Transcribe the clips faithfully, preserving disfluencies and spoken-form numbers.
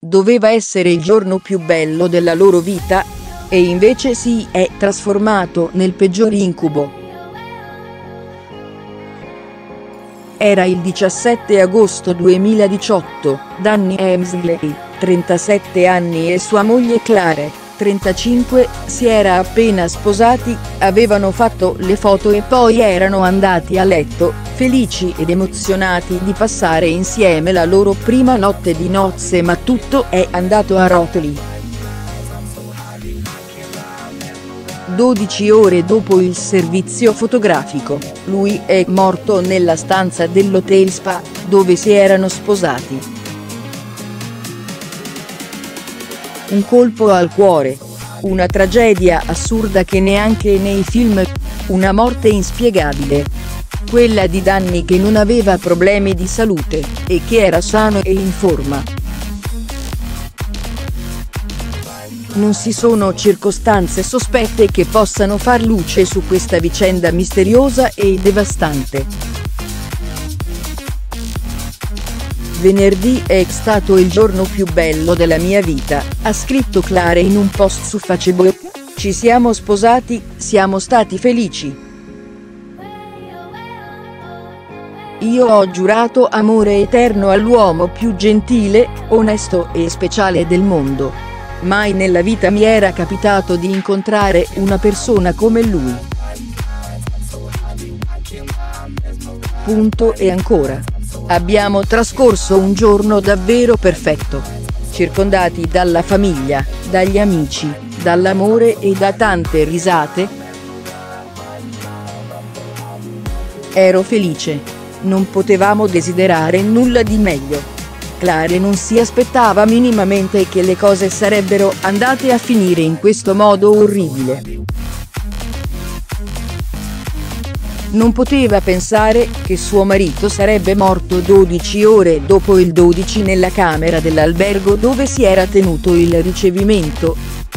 Doveva essere il giorno più bello della loro vita, e invece si è trasformato nel peggior incubo. Era il diciassette agosto duemiladiciotto, Danny Emsley, trentasette anni, e sua moglie Clare, trentacinque, si era appena sposati, avevano fatto le foto e poi erano andati a letto, felici ed emozionati di passare insieme la loro prima notte di nozze, ma tutto è andato a rotoli. dodici ore dopo il servizio fotografico, lui è morto nella stanza dell'hotel spa, dove si erano sposati. Un colpo al cuore. Una tragedia assurda che neanche nei film. Una morte inspiegabile. Quella di Danny, che non aveva problemi di salute, e che era sano e in forma. Non ci sono circostanze sospette che possano far luce su questa vicenda misteriosa e devastante. Venerdì è stato il giorno più bello della mia vita, ha scritto Clare in un post su Facebook. Ci siamo sposati, siamo stati felici. Io ho giurato amore eterno all'uomo più gentile, onesto e speciale del mondo. Mai nella vita mi era capitato di incontrare una persona come lui. Punto e ancora. Abbiamo trascorso un giorno davvero perfetto. Circondati dalla famiglia, dagli amici, dall'amore e da tante risate. Ero felice. Non potevamo desiderare nulla di meglio. Clare non si aspettava minimamente che le cose sarebbero andate a finire in questo modo orribile. Non poteva pensare che suo marito sarebbe morto dodici ore dopo il dodici nella camera dell'albergo dove si era tenuto il ricevimento.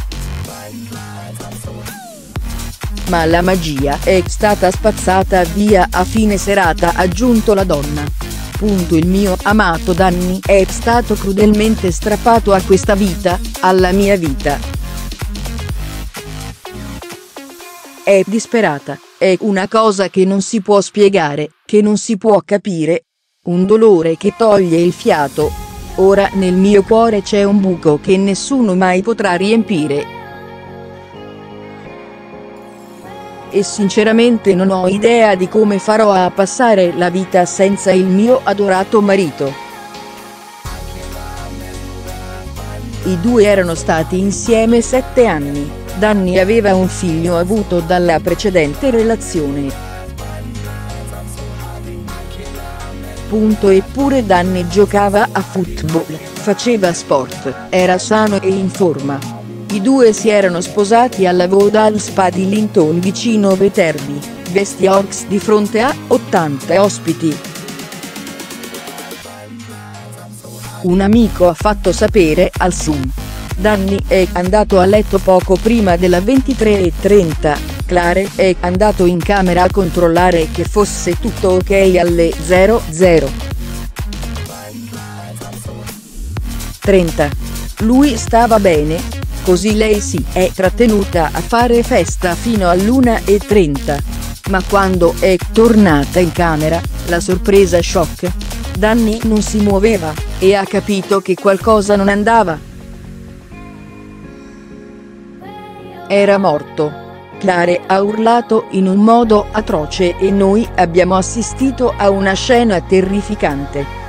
Ma la magia è stata spazzata via a fine serata, ha aggiunto la donna. Il mio amato Danny è stato crudelmente strappato a questa vita, alla mia vita. È disperata, è una cosa che non si può spiegare, che non si può capire. Un dolore che toglie il fiato. Ora nel mio cuore c'è un buco che nessuno mai potrà riempire. E sinceramente non ho idea di come farò a passare la vita senza il mio adorato marito. I due erano stati insieme sette anni, Danny aveva un figlio avuto dalla precedente relazione. Punto. Eppure Danny giocava a football, faceva sport, era sano e in forma. I due si erano sposati alla Vodal Spa di Linton vicino Viterbi, West Yorks, di fronte a ottanta ospiti. Un amico ha fatto sapere al Sun. Danny è andato a letto poco prima delle ventitré e trenta, Clare è andato in camera a controllare che fosse tutto ok alle zero zero trenta. Lui stava bene. Così lei si è trattenuta a fare festa fino all'una e trenta. Ma quando è tornata in camera, la sorpresa shock. Danny non si muoveva, e ha capito che qualcosa non andava. Era morto. Clare ha urlato in un modo atroce e noi abbiamo assistito a una scena terrificante.